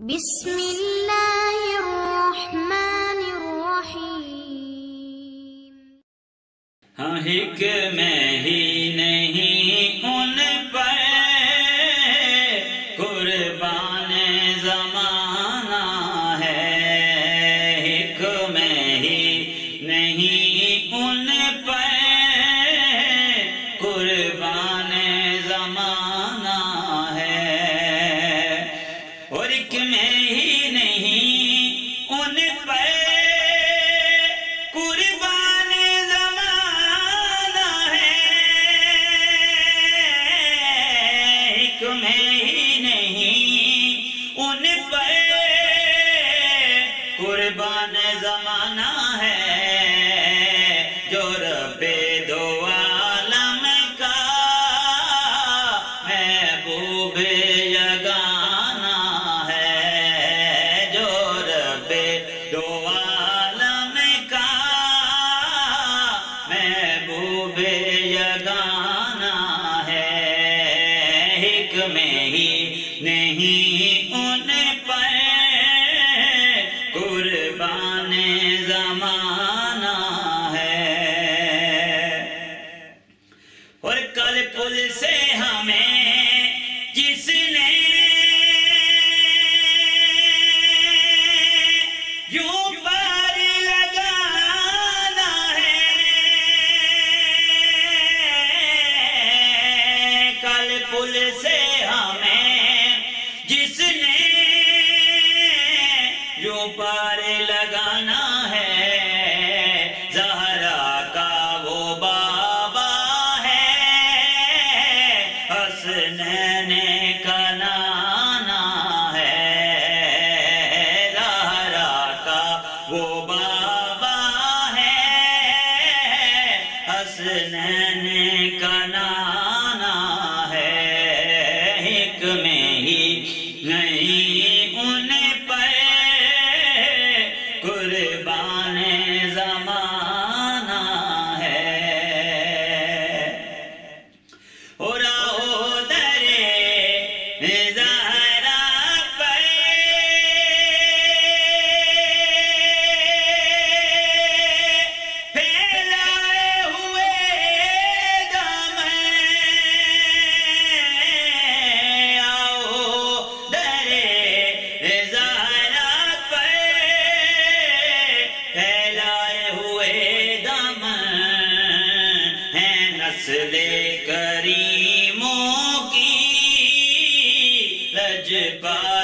بسم اللہ الرحمن الرحیم۔ ہاں حکمیں ہی نہیں ان پر قربان زمانہ ہے، حکمیں ہی نہیں ان پر قربان زمانہ ہے، اور حکمیں ہی نہیں ان پر قربان زمانہ ہے، حکمیں ہی نہیں ان پر قربان زمانہ ہے، جو رب دو عالم کا محبوب یگانہ ہے، جو رب دو عالم کا محبوب یگانہ ہے، حکمیں ہی نہیں ان پر قربان زمانہ ہے، اور کل پل سے ہمیں جس نے یوں پار لگانا ہے، کل پل سے ہمیں جس نے یوں پار لگانا ہے، زہرا کا وہ بابا ہے، حسنین کا نانا ہے، زہرا کا وہ بابا ہے، حسنین کا نانا ہے، حکمیں ہی نہیں ان پر قربان زمانہ ہے، اور آؤ در زہرا پر پھیلائے ہوئے دامن، آؤ در زہرا پر پھیلائے ہوئے دامن، ہیں نسل کریموں کی لجپال